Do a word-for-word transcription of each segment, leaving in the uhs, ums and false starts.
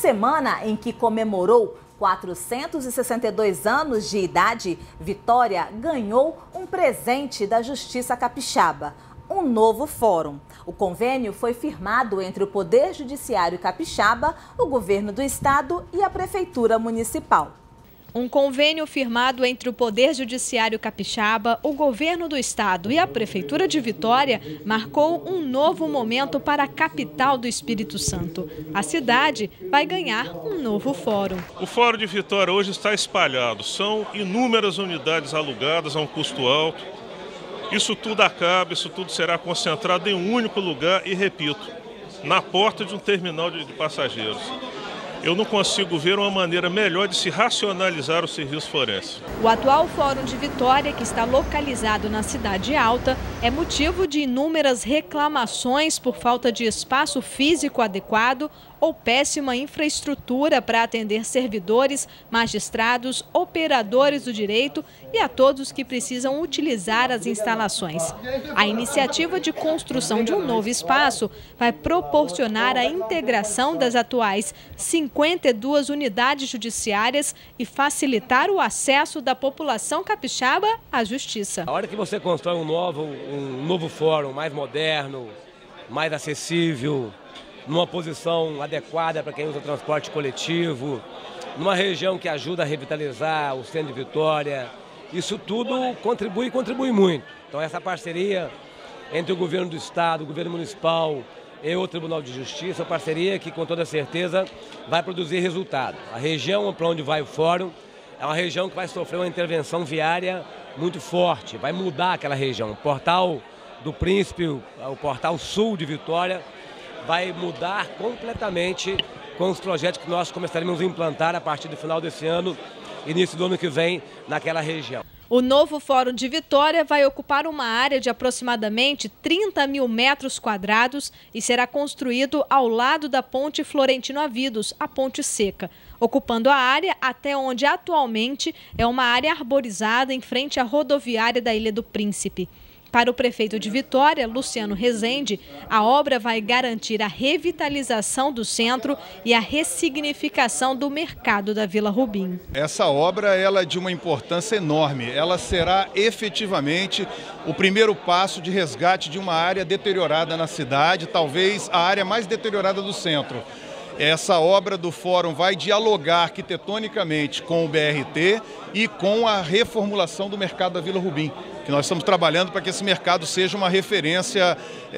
semana em que comemorou quatrocentos e sessenta e dois anos de idade, Vitória ganhou um presente da Justiça Capixaba, um novo fórum. O convênio foi firmado entre o Poder Judiciário Capixaba, o Governo do Estado e a Prefeitura Municipal. Um convênio firmado entre o Poder Judiciário Capixaba, o Governo do Estado e a Prefeitura de Vitória marcou um novo momento para a capital do Espírito Santo. A cidade vai ganhar um novo fórum. O Fórum de Vitória hoje está espalhado. São inúmeras unidades alugadas a um custo alto. Isso tudo acaba, isso tudo será concentrado em um único lugar e, repito, na porta de um terminal de passageiros. Eu não consigo ver uma maneira melhor de se racionalizar o serviço forense. O atual Fórum de Vitória, que está localizado na Cidade Alta, é motivo de inúmeras reclamações por falta de espaço físico adequado ou péssima infraestrutura para atender servidores, magistrados, operadores do direito e a todos que precisam utilizar as instalações. A iniciativa de construção de um novo espaço vai proporcionar a integração das atuais cinquenta e duas unidades judiciárias e facilitar o acesso da população capixaba à justiça. A hora que você constrói um novo, um novo fórum mais moderno, mais acessível, numa posição adequada para quem usa transporte coletivo, numa região que ajuda a revitalizar o centro de Vitória, isso tudo contribui e contribui muito. Então essa parceria entre o governo do estado, o governo municipal e o Tribunal de Justiça, uma parceria que com toda certeza vai produzir resultado. A região para onde vai o fórum é uma região que vai sofrer uma intervenção viária muito forte, vai mudar aquela região. O Portal do Príncipe, o Portal Sul de Vitória, vai mudar completamente com os projetos que nós começaremos a implantar a partir do final desse ano, início do ano que vem, naquela região. O novo Fórum de Vitória vai ocupar uma área de aproximadamente trinta mil metros quadrados e será construído ao lado da Ponte Florentino Avidos, a Ponte Seca, ocupando a área até onde atualmente é uma área arborizada em frente à rodoviária da Ilha do Príncipe. Para o prefeito de Vitória, Luciano Rezende, a obra vai garantir a revitalização do centro e a ressignificação do mercado da Vila Rubim. Essa obra ela é de uma importância enorme. Ela será efetivamente o primeiro passo de resgate de uma área deteriorada na cidade, talvez a área mais deteriorada do centro. Essa obra do Fórum vai dialogar arquitetonicamente com o B R T e com a reformulação do mercado da Vila Rubim, que nós estamos trabalhando para que esse mercado seja uma referência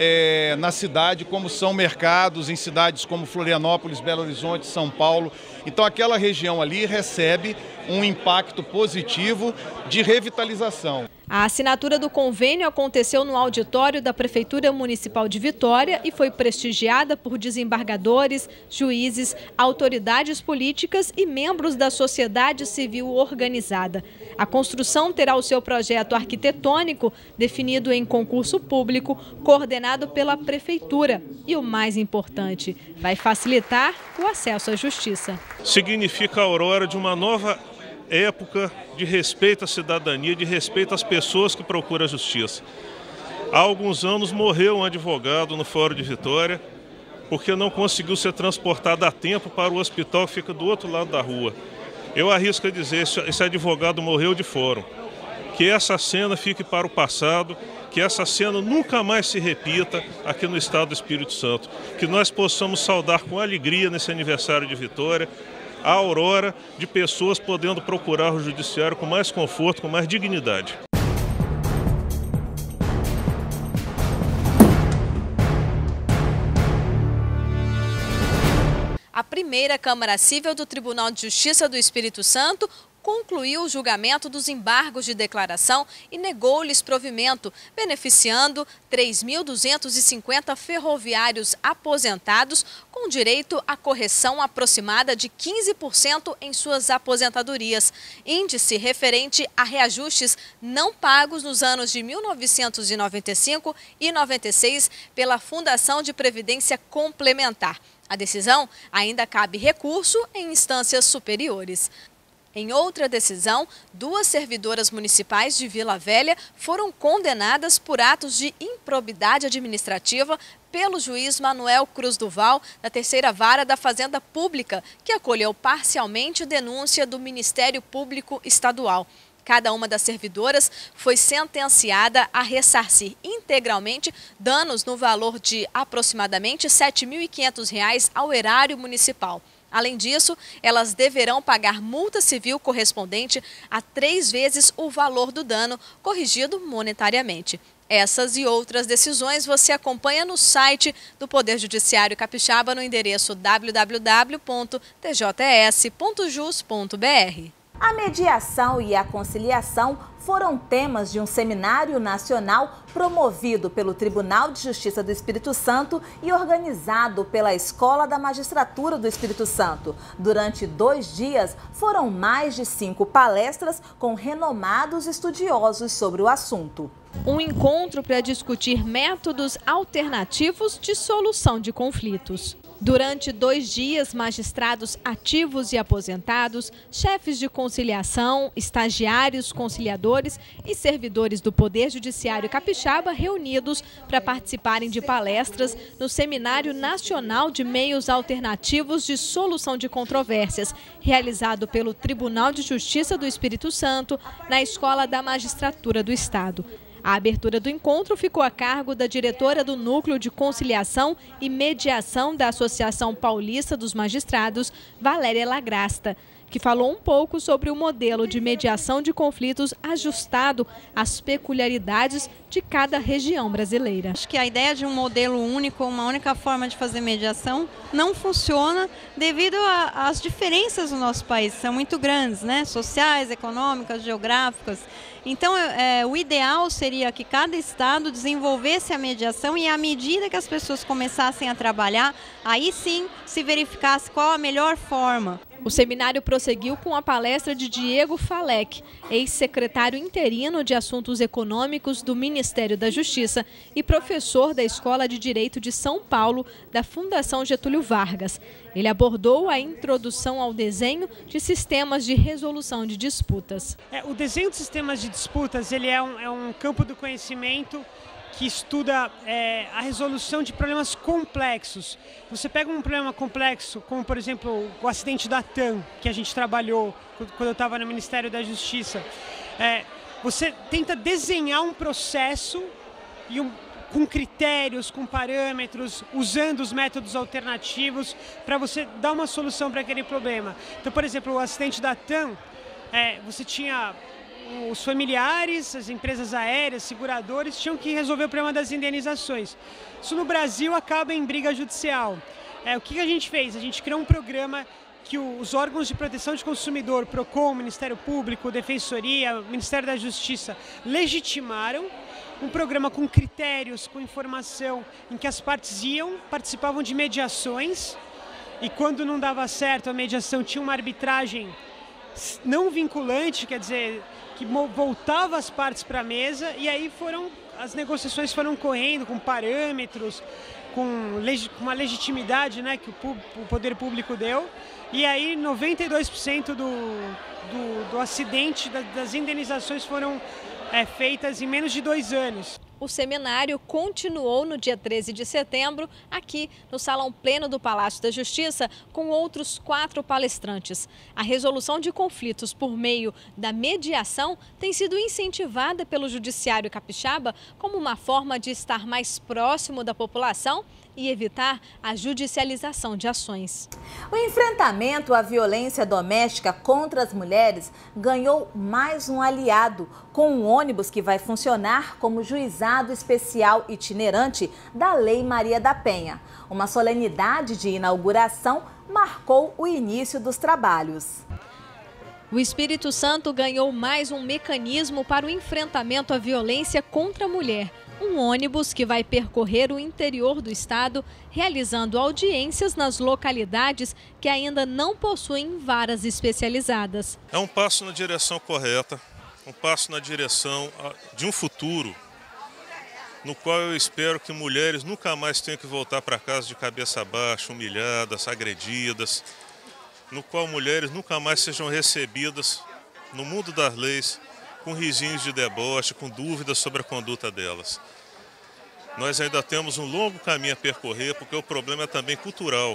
é, na cidade, como são mercados em cidades como Florianópolis, Belo Horizonte, São Paulo. Então aquela região ali recebe um impacto positivo de revitalização. A assinatura do convênio aconteceu no auditório da Prefeitura Municipal de Vitória e foi prestigiada por desembargadores, juízes, autoridades políticas e membros da sociedade civil organizada. A construção terá o seu projeto arquitetônico definido em concurso público, coordenado pela Prefeitura. E o mais importante, vai facilitar o acesso à justiça. Significa a aurora de uma nova época de respeito à cidadania, de respeito às pessoas que procuram a justiça. Há alguns anos morreu um advogado no Fórum de Vitória porque não conseguiu ser transportado a tempo para o hospital que fica do outro lado da rua. Eu arrisco a dizer, esse advogado morreu de fórum. Que essa cena fique para o passado, que essa cena nunca mais se repita aqui no estado do Espírito Santo. Que nós possamos saudar com alegria nesse aniversário de Vitória a aurora de pessoas podendo procurar o judiciário com mais conforto, com mais dignidade. A primeira Câmara Cível do Tribunal de Justiça do Espírito Santo concluiu o julgamento dos embargos de declaração e negou-lhes provimento, beneficiando três mil duzentos e cinquenta ferroviários aposentados com direito à correção aproximada de quinze por cento em suas aposentadorias, índice referente a reajustes não pagos nos anos de mil novecentos e noventa e cinco e noventa e seis pela Fundação de Previdência Complementar. A decisão ainda cabe recurso em instâncias superiores. Em outra decisão, duas servidoras municipais de Vila Velha foram condenadas por atos de improbidade administrativa pelo juiz Manuel Cruz do Val, da terceira vara da Fazenda Pública, que acolheu parcialmente denúncia do Ministério Público Estadual. Cada uma das servidoras foi sentenciada a ressarcir integralmente danos no valor de aproximadamente sete mil e quinhentos reais ao erário municipal. Além disso, elas deverão pagar multa civil correspondente a três vezes o valor do dano, corrigido monetariamente. Essas e outras decisões você acompanha no site do Poder Judiciário Capixaba no endereço w w w ponto t j s ponto jus ponto b r. A mediação e a conciliação foram temas de um seminário nacional promovido pelo Tribunal de Justiça do Espírito Santo e organizado pela Escola da Magistratura do Espírito Santo. Durante dois dias, foram mais de cinco palestras com renomados estudiosos sobre o assunto. Um encontro para discutir métodos alternativos de solução de conflitos. Durante dois dias, magistrados ativos e aposentados, chefes de conciliação, estagiários conciliadores e servidores do Poder Judiciário Capixaba reunidos para participarem de palestras no Seminário Nacional de Meios Alternativos de Solução de Controvérsias, realizado pelo Tribunal de Justiça do Espírito Santo, na Escola da Magistratura do Estado. A abertura do encontro ficou a cargo da diretora do Núcleo de Conciliação e Mediação da Associação Paulista dos Magistrados, Valéria Lagrasta, que falou um pouco sobre o modelo de mediação de conflitos ajustado às peculiaridades de cada região brasileira. Acho que a ideia de um modelo único, uma única forma de fazer mediação, não funciona devido às diferenças no nosso país, são muito grandes, né? Sociais, econômicas, geográficas. Então, é, o ideal seria que cada estado desenvolvesse a mediação e, à medida que as pessoas começassem a trabalhar, aí sim se verificasse qual a melhor forma. O seminário prosseguiu com a palestra de Diego Falec, ex-secretário interino de Assuntos Econômicos do Ministério da Justiça e professor da Escola de Direito de São Paulo, da Fundação Getúlio Vargas. Ele abordou a introdução ao desenho de sistemas de resolução de disputas. É, o desenho de sistemas de disputas ele é, um, é um campo do conhecimento que estuda é, a resolução de problemas complexos. Você pega um problema complexo, como por exemplo o acidente da TAM, que a gente trabalhou quando eu estava no Ministério da Justiça. É, você tenta desenhar um processo e um, com critérios, com parâmetros, usando os métodos alternativos para você dar uma solução para aquele problema. Então, por exemplo, o acidente da TAM, é, você tinha os familiares, as empresas aéreas, seguradores, tinham que resolver o problema das indenizações. Isso no Brasil acaba em briga judicial. É, o que a gente fez? A gente criou um programa que os órgãos de proteção de consumidor, PROCON, Ministério Público, Defensoria, Ministério da Justiça, legitimaram um programa com critérios, com informação, em que as partes iam, participavam de mediações e quando não dava certo a mediação tinha uma arbitragem não vinculante, quer dizer, que voltava as partes para a mesa e aí foram, as negociações foram correndo com parâmetros, com uma legitimidade, né, que o, o poder público deu, e aí noventa e dois por cento do, do, do acidente, da, das indenizações foram é, feitas em menos de dois anos. O seminário continuou no dia treze de setembro, aqui no Salão Pleno do Palácio da Justiça, com outros quatro palestrantes. A resolução de conflitos por meio da mediação tem sido incentivada pelo Judiciário Capixaba como uma forma de estar mais próximo da população e evitar a judicialização de ações. O enfrentamento à violência doméstica contra as mulheres ganhou mais um aliado, com um ônibus que vai funcionar como juizado especial itinerante da Lei Maria da Penha. Uma solenidade de inauguração marcou o início dos trabalhos. O Espírito Santo ganhou mais um mecanismo para o enfrentamento à violência contra a mulher. Um ônibus que vai percorrer o interior do estado, realizando audiências nas localidades que ainda não possuem varas especializadas. É um passo na direção correta, um passo na direção de um futuro no qual eu espero que mulheres nunca mais tenham que voltar para casa de cabeça baixa, humilhadas, agredidas. no qual mulheres nunca mais sejam recebidas no mundo das leis com risinhos de deboche, com dúvidas sobre a conduta delas. Nós ainda temos um longo caminho a percorrer, porque o problema é também cultural.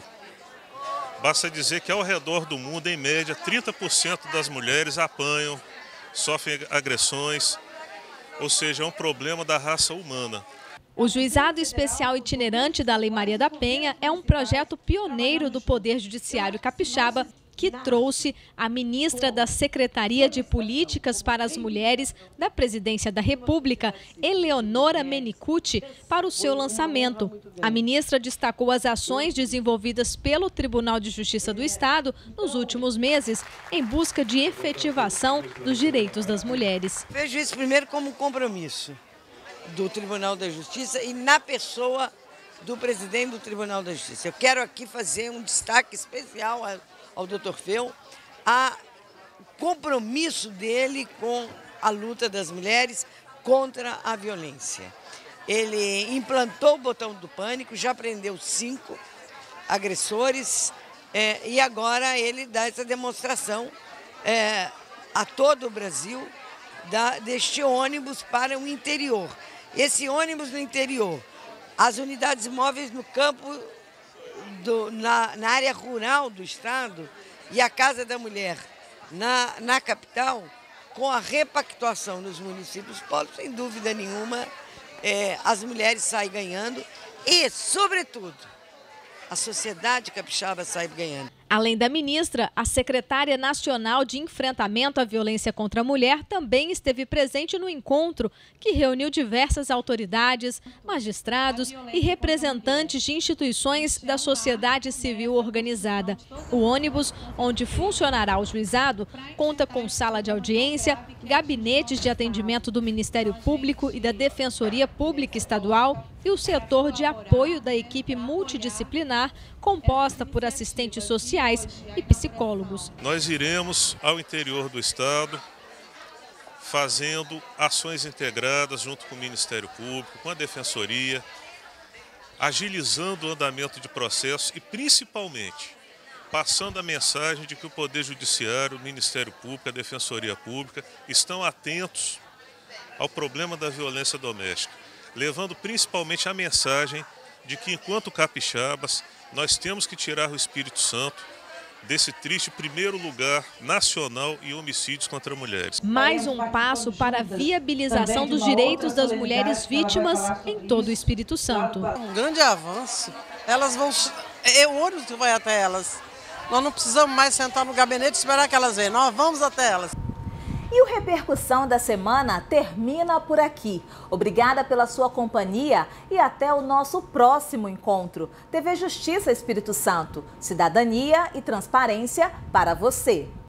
Basta dizer que ao redor do mundo, em média, trinta por cento das mulheres apanham, sofrem agressões, ou seja, é um problema da raça humana. O Juizado Especial Itinerante da Lei Maria da Penha é um projeto pioneiro do Poder Judiciário capixaba que trouxe a ministra da Secretaria de Políticas para as Mulheres da Presidência da República, Eleonora Menicucci, para o seu lançamento. A ministra destacou as ações desenvolvidas pelo Tribunal de Justiça do Estado nos últimos meses em busca de efetivação dos direitos das mulheres. Vejo isso primeiro como um compromisso do Tribunal da Justiça e na pessoa do presidente do Tribunal da Justiça. Eu quero aqui fazer um destaque especial a ao doutor Feu, a compromisso dele com a luta das mulheres contra a violência. Ele implantou o botão do pânico, já prendeu cinco agressores é, e agora ele dá essa demonstração é, a todo o Brasil da, deste ônibus para o interior. Esse ônibus no interior, as unidades móveis no campo Do, na, na área rural do estado e a Casa da Mulher na, na capital, com a repactuação nos municípios polos, sem dúvida nenhuma, é, as mulheres saem ganhando e, sobretudo, a sociedade capixaba sai ganhando. Além da ministra, a secretária nacional de enfrentamento à violência contra a mulher também esteve presente no encontro, que reuniu diversas autoridades, magistrados e representantes de instituições da sociedade civil organizada. O ônibus, onde funcionará o juizado, conta com sala de audiência, gabinetes de atendimento do Ministério Público e da Defensoria Pública Estadual e o setor de apoio da equipe multidisciplinar, composta por assistentes sociais e psicólogos. Nós iremos ao interior do estado fazendo ações integradas junto com o Ministério Público, com a Defensoria, agilizando o andamento de processos e principalmente passando a mensagem de que o Poder Judiciário, o Ministério Público, a Defensoria Pública estão atentos ao problema da violência doméstica, levando principalmente a mensagem de que enquanto capixabas nós temos que tirar o Espírito Santo desse triste primeiro lugar nacional em homicídios contra mulheres. Mais um passo para a viabilização dos direitos das mulheres vítimas em todo o Espírito Santo. Um grande avanço. Elas vão, é o ônibus que vai até elas. Nós não precisamos mais sentar no gabinete e esperar que elas venham. Nós vamos até elas. E o Repercussão da Semana termina por aqui. Obrigada pela sua companhia e até o nosso próximo encontro. T V Justiça Espírito Santo, cidadania e transparência para você.